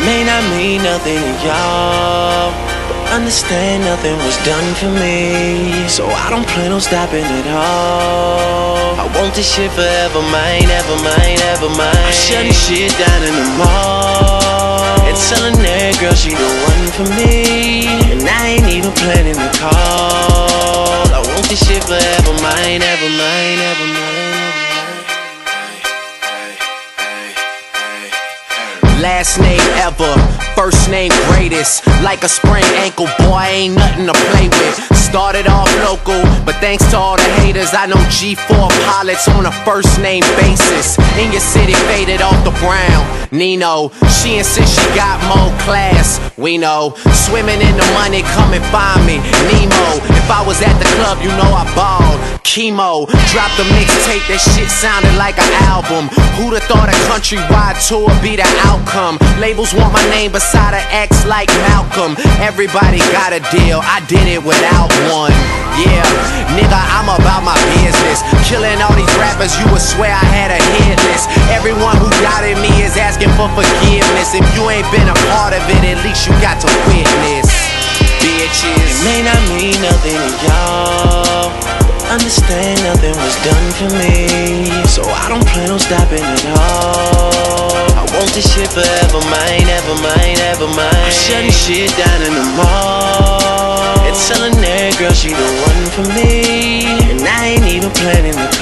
may not mean nothing to y'all, but understand nothing was done for me, so I don't plan on stopping at all. I want this shit forever, mine, ever mine, ever mine. I'm shutting shit down in the mall and telling that girl she the one for me, and I ain't even planning to call. I want this shit forever, mine, ever mine, ever mine. Last name ever, first name greatest. Like a sprained ankle, boy, ain't nothing to play with. Started off local, but thanks to all the haters, I know G4 pilots on a first name basis. In your city, faded off the brown. Nino, she insists she got more class. We know, swimming in the money, come and find me. Nemo, if I was at the club, you know I balled. Kimo, dropped a mixtape, that shit sounded like an album. Who'da thought a countrywide tour be the outcome? Labels want my name beside an X like Malcom. Everybody got a deal, I did it without one. Yeah, nigga, I'm about my business. Killing all these rappers, you would swear I had a hit list. Everyone who doubted me is asking for forgiveness. If you ain't been a part of it, at least you got to witness. Bitches, it may not mean nothing to y'all, understand nothing was done for me, so I don't plan on stopping at all. I want this shit forever, mine, ever mine, ever mine. I'm shutting shit down in the mall and telling that girl she the one for me, and I ain't even planning to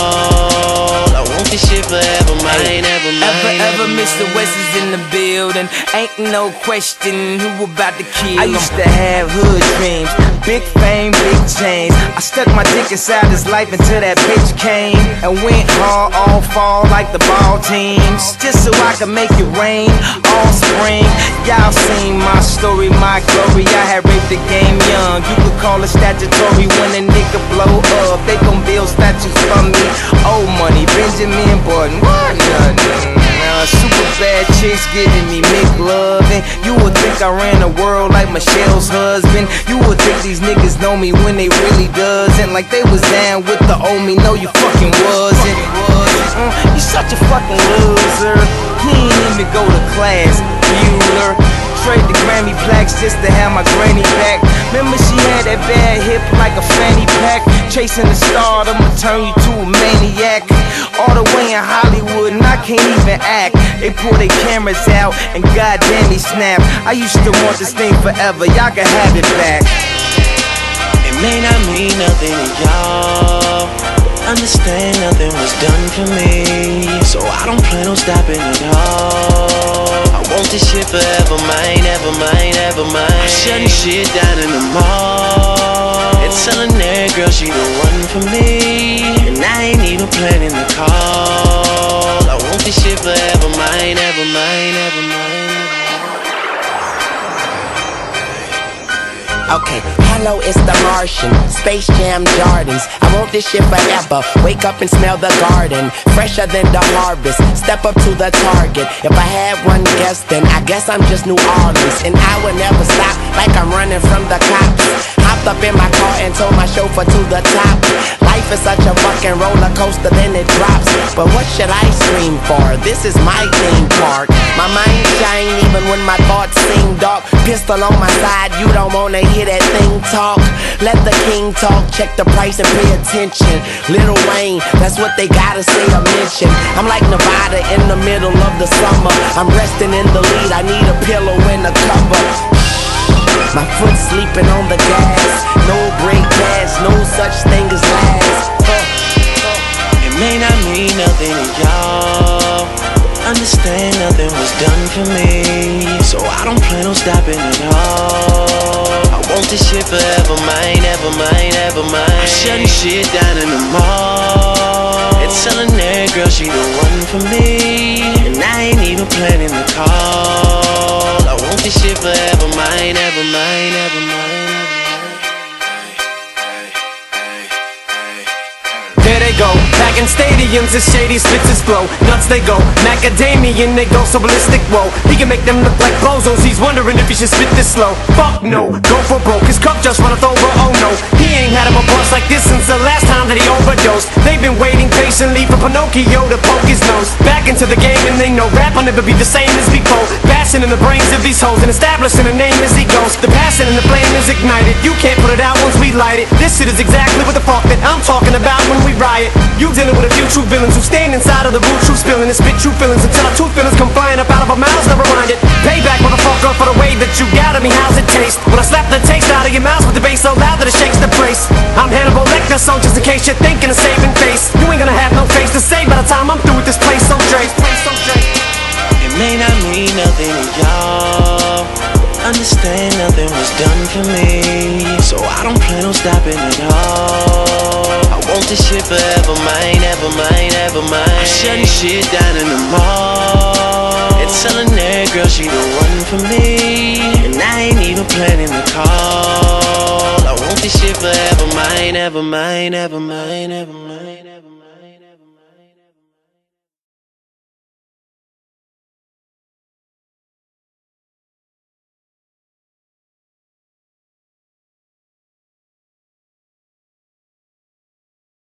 call. I want this shit forever, mine, ever mine. Ever Mr. West is in the building. Ain't no question who about to kill him. I used to have hood dreams, big fame, big chains. I stuck my dick inside his life until that bitch came and went hard all fall like the ball teams, just so I could make it rain all spring. Y'all seen my story, my glory. I had raped the game young. You could call it statutory when a nigga blow up. They gon' build statues for me. Old money, Benjamin Button, what nothing. Super bad chicks giving me McLovin'. You would think I ran the world like Michelle's husband. You would think these niggas know me when they really doesn't. Like they was down with the old me. No, you fucking wasn't. You such a fucking loser. He ain't even go to class, Bueller. Trade the Grammy plaques just to have my granny back. Remember she had that bad hip like a fanny pack. Chasing the star, I'ma turn you to a maniac. All the way in Hollywood and I can't even act. They pull their cameras out and goddamn they snap. I used to want this thing forever, y'all can have it back. It may not mean nothing to y'all, understand nothing was done for me, so I don't plan on stopping at all. I want this shit forever, mine, ever mine, ever mine. I'm shutting shit down in the mall and telling that girl she the one for me, and I ain't even planning to call. I want this shit forever, mine, ever mine, ever mine. okay, hello, it's the Martian, Space Jam Jordans. I want this shit forever, wake up and smell the garden, fresher than the harvest, step up to the target. If I had one guess, then I guess I'm just New Orleans, and I would never stop like I'm running from the cops. Hopped up in my car and told my chauffeur to the top. Life is such a fucking roller coaster, then it drops. But what should I scream for? This is my theme park. My mind shine even when my thoughts seem dark. Pistol on my side, you don't wanna hear that thing talk. Let the king talk, check the price and pay attention. Lil Wayne, that's what they gotta say or mention. I'm like Nevada in the middle of the summer. I'm resting in the lead, I need a pillow and a cover. My foot sleeping on the gas, no break pass, no such thing as last. It may not mean nothing to y'all, understand nothing was done for me, so I don't plan on stopping at all. I want this shit forever, mine, ever mine, ever mine. I'm shutting shit down in the mall and telling that girl she the one for me, and I ain't even planning to call. I want this shit forever, mine, ever mine, ever mine. There they go, back in stadiums, the shady spits his flow. Nuts they go, macadamian they go so ballistic, whoa. He can make them look like bozos, he's wondering if he should spit this slow. Fuck no, go for broke, his cup just runneth over, oh no. He ain't had him a bust like this since the last time that he overdosed. They've been waiting patiently for Pinocchio to poke his nose back into the game, and they know rap will never be the same as before. blasting in the brains of these hoes and establishing a name as he goes. The passion and the flame is ignited. You can't put it out once we light it. This shit is exactly what the fuck that I'm talking about when we riot. You dealing with a few true villains who stand inside of the root, true spilling and spit true feelings until our true feelings come flying up out of our mouths. Never mind it. Payback, motherfucker, for the way that you got at me. How's it taste? When I slap the taste out of your mouth with the bass so loud that it shakes the place. I'm Hannibal Lecter, so just in case you're thinking of saving face, you ain't gonna have no face to say by the time I'm through with this place. So Dre, it may not mean nothing to y'all. Understand nothing was done for me, so I don't plan on stopping at all. I want this shit forever mine, ever mine, ever mine. I'm shutting shit down in the mall and telling that girl she the one for me, and I ain't even planning the call. I want this shit forever mine, ever mine, ever mine, ever mine, ever mine.